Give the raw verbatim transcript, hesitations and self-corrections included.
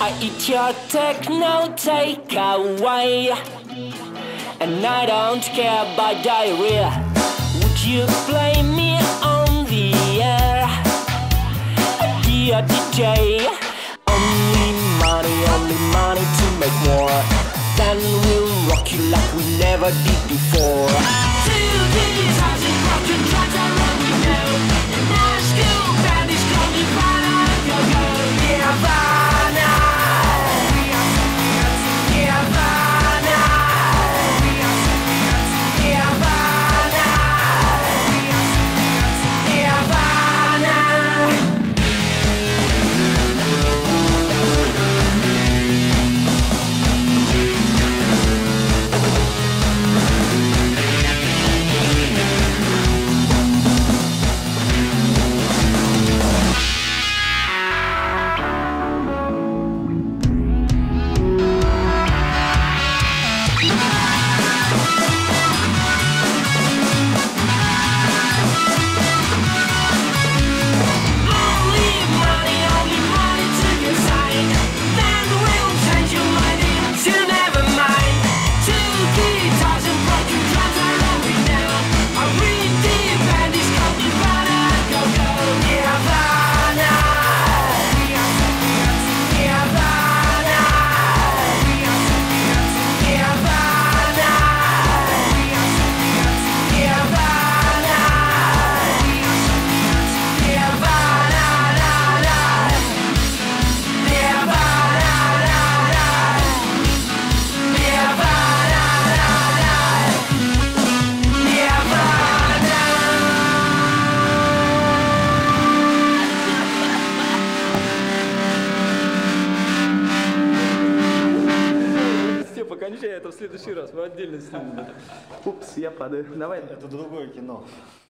I eat your techno takeaway, and I don't care about diarrhea. Would you play me on the air, dear D J? Only money, only money to make more. Then we'll rock you like we never did before. Two guitars and broken drums are all we know, and our school band is called Nirvana. Go go, Nirvana, Nirvana, Nirvana, Nirvana. Кончай это в следующий раз, мы отдельно снимем. Упс, я падаю. Давай. Это другое кино.